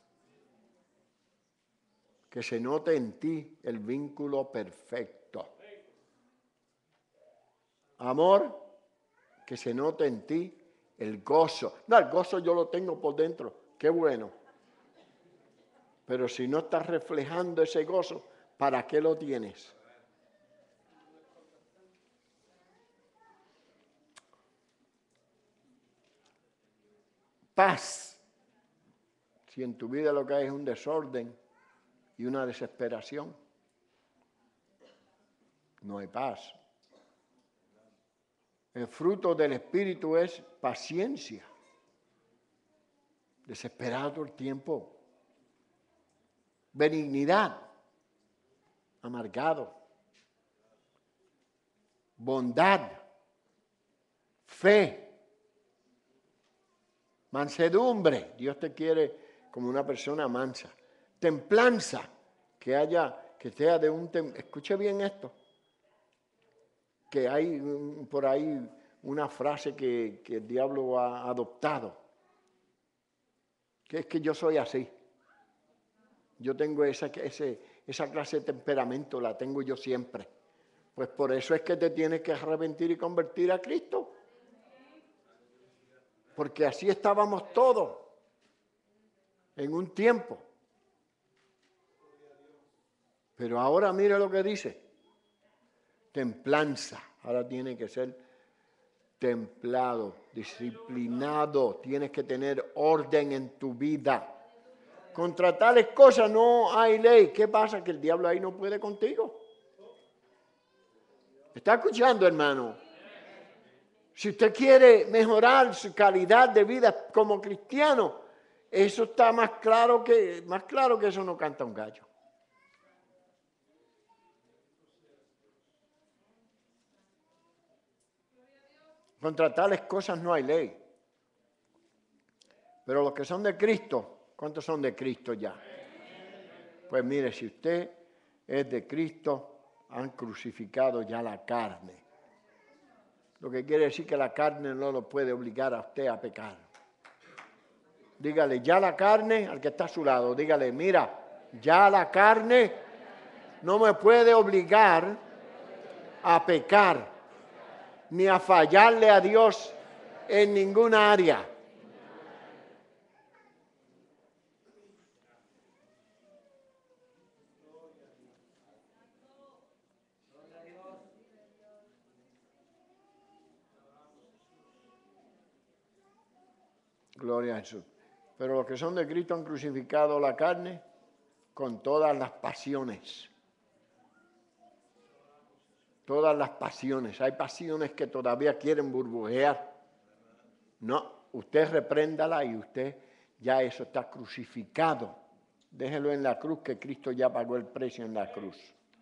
Que se note en ti el vínculo perfecto. Amor, que se note en ti el gozo. No, el gozo yo lo tengo por dentro. Qué bueno. Pero si no estás reflejando ese gozo, ¿para qué lo tienes? Paz. Si en tu vida lo que hay es un desorden y una desesperación, no hay paz. El fruto del Espíritu es paciencia. Desesperado todo el tiempo. Benignidad. Amargado. Bondad. Fe. Mansedumbre. Dios te quiere como una persona mansa. Templanza. Que sea de un... Escuche bien esto. Que hay por ahí una frase que el diablo ha adoptado, que es que yo soy así. Yo tengo esa clase de temperamento, la tengo yo siempre. Pues por eso es que te tienes que arrepentir y convertir a Cristo. Porque así estábamos todos en un tiempo. Pero ahora mire lo que dice. Templanza. Ahora tiene que ser templado, disciplinado. Tienes que tener orden en tu vida. Contra tales cosas no hay ley. ¿Qué pasa? Que el diablo ahí no puede contigo. ¿Está escuchando, hermano? Si usted quiere mejorar su calidad de vida como cristiano, eso está más claro que eso no canta un gallo. Contra tales cosas no hay ley. Pero los que son de Cristo, ¿cuántos son de Cristo ya? Pues mire, si usted es de Cristo, han crucificado ya la carne. Lo que quiere decir que la carne no lo puede obligar a usted a pecar. Dígale, ya la carne, al que está a su lado, dígale, mira, ya la carne no me puede obligar a pecar, ni a fallarle a Dios en ninguna área. Gloria a Jesús. Pero los que son de Cristo han crucificado la carne con todas las pasiones. Todas las pasiones. Hay pasiones que todavía quieren burbujear. No, usted repréndala y usted ya eso está crucificado. Déjelo en la cruz, que Cristo ya pagó el precio en la cruz.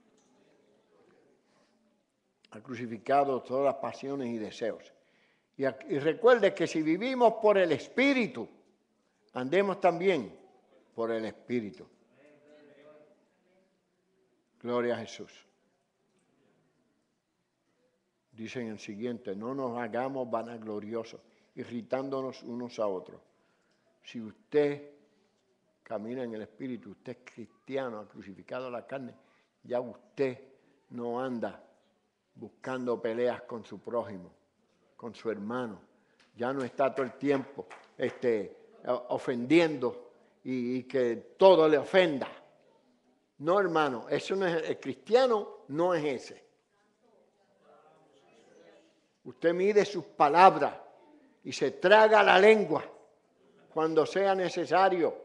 Ha crucificado todas las pasiones y deseos. Y recuerde que si vivimos por el Espíritu, andemos también por el Espíritu. Gloria a Jesús. Dice en el siguiente, no nos hagamos vanagloriosos, irritándonos unos a otros. Si usted camina en el Espíritu, usted es cristiano, ha crucificado la carne, ya usted no anda buscando peleas con su prójimo, con su hermano. Ya no está todo el tiempo ofendiendo y que todo le ofenda. No, hermano, eso no es, el cristiano no es ese. Usted mide sus palabras y se traga la lengua cuando sea necesario,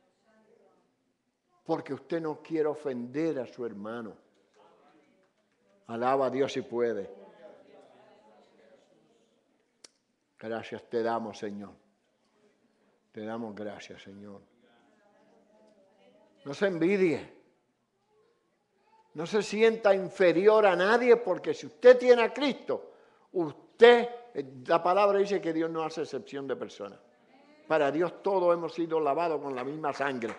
porque usted no quiere ofender a su hermano. Alaba a Dios si puede. Gracias te damos, Señor. Te damos gracias, Señor. No se envidie. No se sienta inferior a nadie, porque si usted tiene a Cristo, la palabra dice que Dios no hace excepción de personas. Para Dios todos hemos sido lavados con la misma sangre.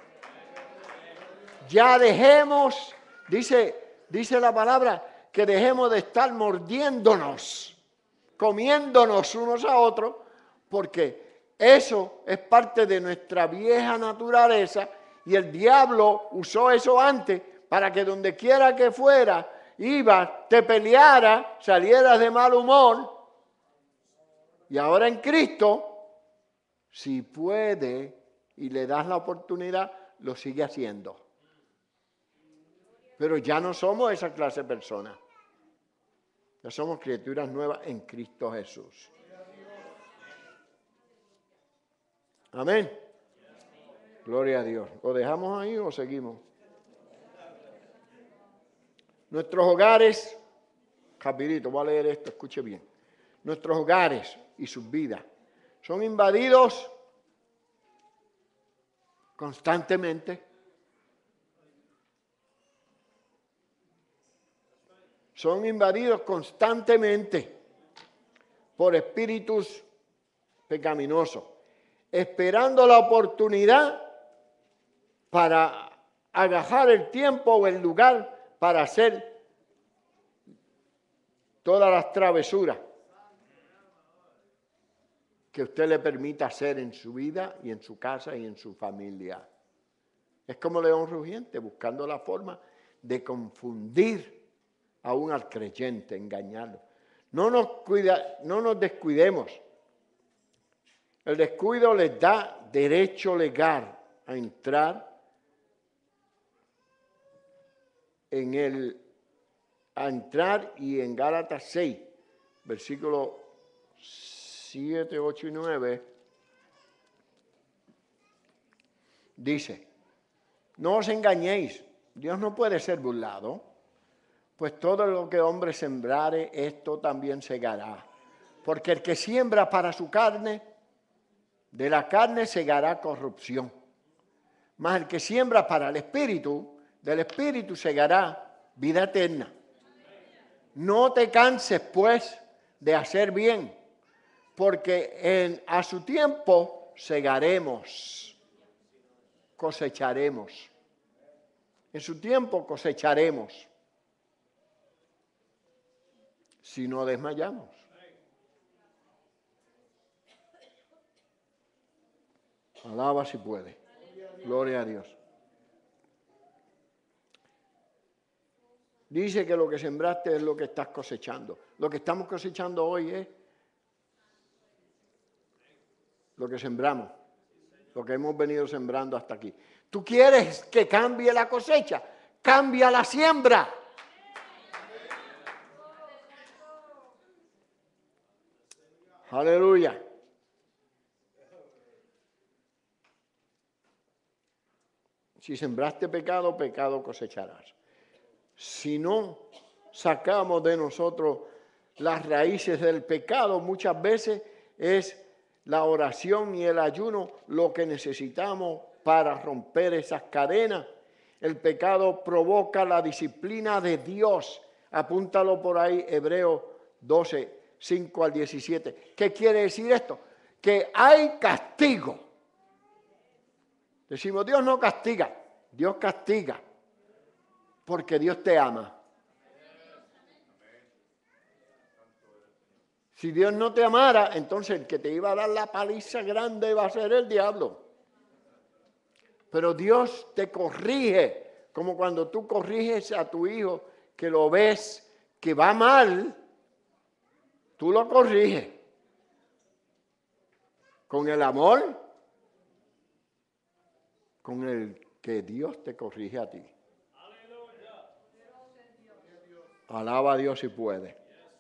Ya dejemos, dice la palabra, que dejemos de estar mordiéndonos, comiéndonos unos a otros, porque eso es parte de nuestra vieja naturaleza y el diablo usó eso antes para que donde quiera que fuera, ibas, te peleara, salieras de mal humor. Y ahora en Cristo, si puede y le das la oportunidad, lo sigue haciendo. Pero ya no somos esa clase de personas. Ya somos criaturas nuevas en Cristo Jesús. Amén. Gloria a Dios. ¿Lo dejamos ahí o seguimos? Nuestros hogares, rapidito, voy a leer esto, escuche bien. Nuestros hogares y sus vidas son invadidos constantemente. Son invadidos constantemente por espíritus pecaminosos, esperando la oportunidad para agajar el tiempo o el lugar para hacer todas las travesuras que usted le permita hacer en su vida y en su casa y en su familia. Es como león rugiente, buscando la forma de confundir aún al creyente, engañarlo. No nos descuidemos. El descuido les da derecho legal a entrar y en Gálatas 6, versículos 7, 8 y 9, dice: no os engañéis, Dios no puede ser burlado, pues todo lo que hombre sembrare, esto también segará. Porque el que siembra para su carne, de la carne segará corrupción. Mas el que siembra para el Espíritu, del Espíritu segará vida eterna. No te canses, pues, de hacer bien, porque a su tiempo segaremos, cosecharemos. En su tiempo cosecharemos, si no desmayamos. Alaba si puede. Gloria a Dios. Dice que lo que sembraste es lo que estás cosechando. Lo que estamos cosechando hoy es lo que sembramos, lo que hemos venido sembrando hasta aquí. ¿Tú quieres que cambie la cosecha? Cambia la siembra. Aleluya. Si sembraste pecado, pecado cosecharás. Si no sacamos de nosotros las raíces del pecado, muchas veces es la oración y el ayuno lo que necesitamos para romper esas cadenas. El pecado provoca la disciplina de Dios. Apúntalo por ahí, Hebreos 12, 5 al 17. ¿Qué quiere decir esto? Que hay castigo. Decimos, Dios no castiga, Dios castiga, porque Dios te ama. Si Dios no te amara, entonces el que te iba a dar la paliza grande iba a ser el diablo. Pero Dios te corrige, como cuando tú corriges a tu hijo, que lo ves que va mal, tú lo corriges. Con el amor, con el que Dios te corrige a ti. Alaba a Dios si puede.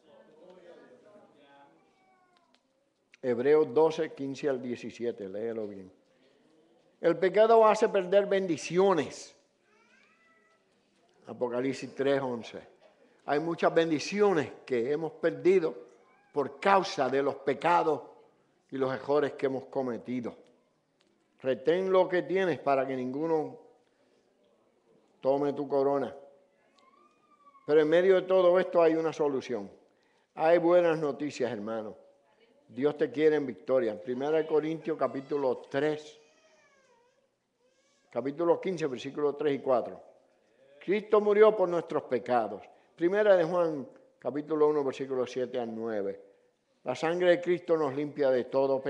Hebreos 12, 15 al 17, léelo bien. El pecado hace perder bendiciones. Apocalipsis 3, 11. Hay muchas bendiciones que hemos perdido por causa de los pecados y los errores que hemos cometido. Retén lo que tienes para que ninguno tome tu corona. Pero en medio de todo esto hay una solución. Hay buenas noticias, hermano. Dios te quiere en victoria. 1 Corintios capítulo 3, capítulo 15, versículos 3 y 4. Cristo murió por nuestros pecados. 1 de Juan capítulo 1, versículos 7 al 9. La sangre de Cristo nos limpia de todo pecado.